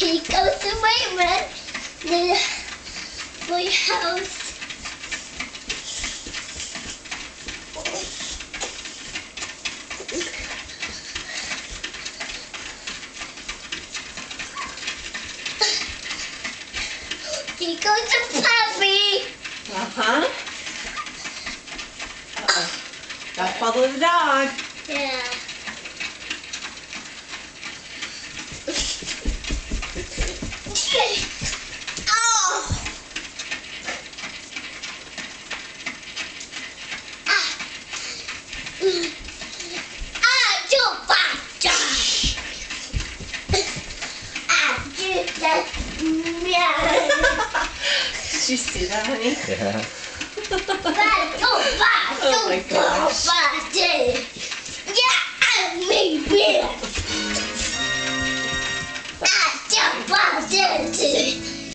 He goes away with the house. He goes to Puppy. Uh-huh. Uh-oh. Gotta follow the dog. Yeah. Oh. Too fast. Just that. Did you see that, honey? Yeah. Too fast. Oh my gosh. Too fast.